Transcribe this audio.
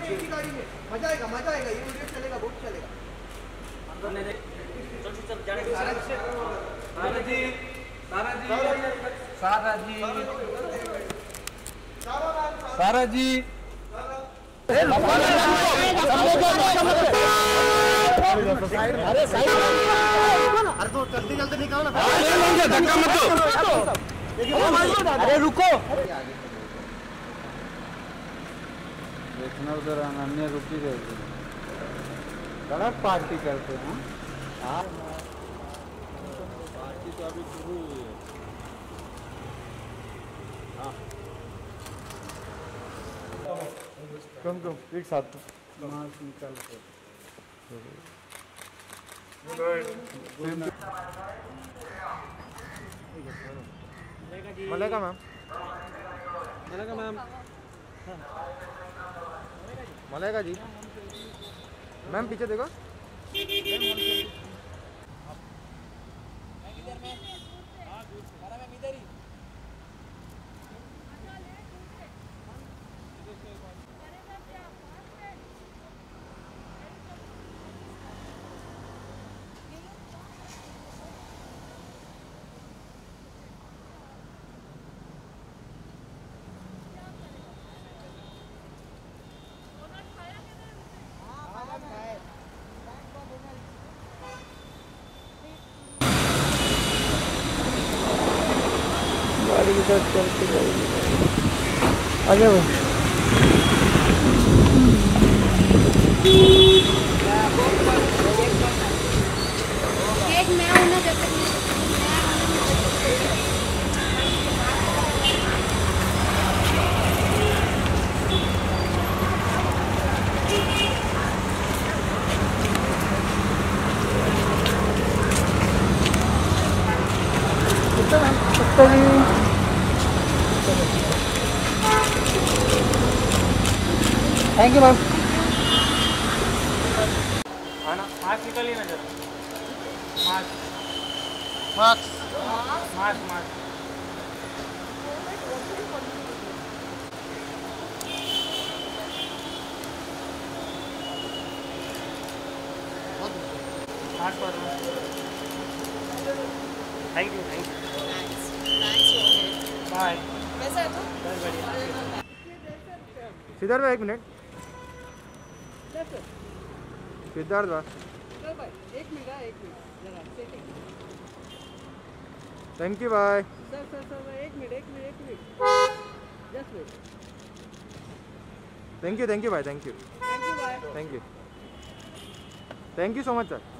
एक ही गाड़ी में मजा आएगा ये वीडियो चलेगा, बहुत चलेगा। सारा जी अरे तो जल्दी निकालो ना, धक्का मत दो। अरे रुको, देखना उधर अन्य रुकी रहेगी। गलत पार्टी करते हैं। पार्टी तो अभी शुरू हुई है। कम एक साथ मार्क्स निकाल मलेगा मैम, मलेगा जी। मैम पीछे देखो। गाड़ी के साथ चलते जाएगी। आ जाओ। एक मैं हूं ना, जब तक थैंक यू मैम। मास्क निकालिए ना जरा। Mask mask mask mask thank you bye. कैसा है तू? बहुत बढ़िया। सिद्धार्थ भाई एक मिनट। सिद्धार्थ भाई एक मिनट जरा सेटिंग। थैंक यू भाई। सर एक minute just wait. Thank you भाई, थैंक यू भाई, thank you so much sir.